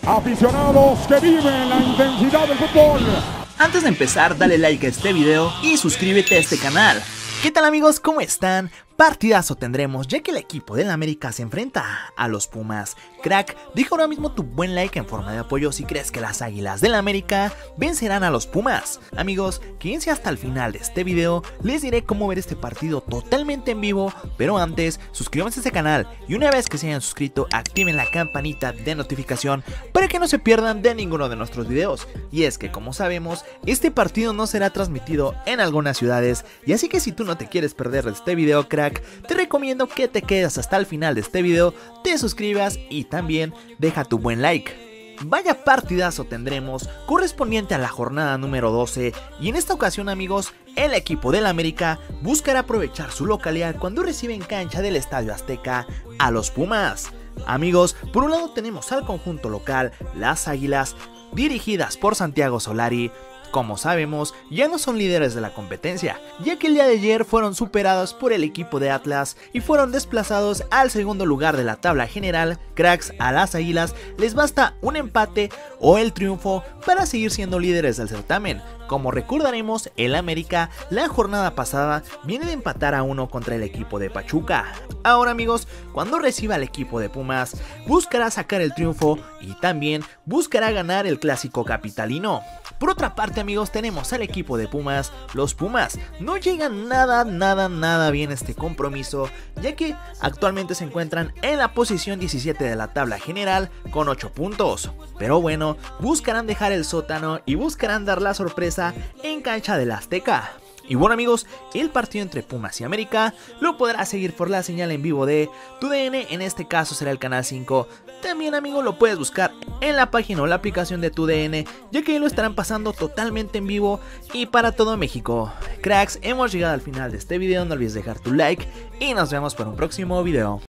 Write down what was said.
Aficionados que viven la intensidad del fútbol. Antes de empezar, dale like a este video y suscríbete a este canal. ¿Qué tal amigos? ¿Cómo están? Partidazo tendremos ya que el equipo del América se enfrenta a los Pumas. Crack, deja ahora mismo tu buen like en forma de apoyo si crees que las Águilas del América vencerán a los Pumas. Amigos, quédense hasta el final de este video, les diré cómo ver este partido totalmente en vivo, pero antes, suscríbanse a este canal y una vez que se hayan suscrito, activen la campanita de notificación para que no se pierdan de ninguno de nuestros videos. Y es que como sabemos, este partido no será transmitido en algunas ciudades, y así que si tú no te quieres perder este video, crack, te recomiendo que te quedes hasta el final de este video, te suscribas y también deja tu buen like. Vaya partidazo tendremos correspondiente a la jornada número 12 y en esta ocasión amigos, el equipo del América buscará aprovechar su localidad cuando recibe en cancha del Estadio Azteca a los Pumas. Amigos, por un lado tenemos al conjunto local, las Águilas, dirigidas por Santiago Solari. Como sabemos, ya no son líderes de la competencia, ya que el día de ayer fueron superados por el equipo de Atlas y fueron desplazados al segundo lugar de la tabla general. Cracks, a las Águilas les basta un empate o el triunfo para seguir siendo líderes del certamen. Como recordaremos, el América la jornada pasada viene de empatar a 1 contra el equipo de Pachuca. Ahora amigos, cuando reciba al equipo de Pumas, buscará sacar el triunfo y también buscará ganar el clásico capitalino. Por otra parte amigos, tenemos al equipo de Pumas. Los Pumas no llegan nada bien a este compromiso, ya que actualmente se encuentran en la posición 17 de la tabla general con 8 puntos. Pero bueno, buscarán dejar el sótano y buscarán dar la sorpresa en cancha del Azteca. Y bueno amigos, el partido entre Pumas y América lo podrás seguir por la señal en vivo de TUDN, en este caso será el canal 5. También amigo lo puedes buscar en la página o la aplicación de TUDN, ya que lo estarán pasando totalmente en vivo y para todo México. Cracks, hemos llegado al final de este video, no olvides dejar tu like y nos vemos para un próximo video.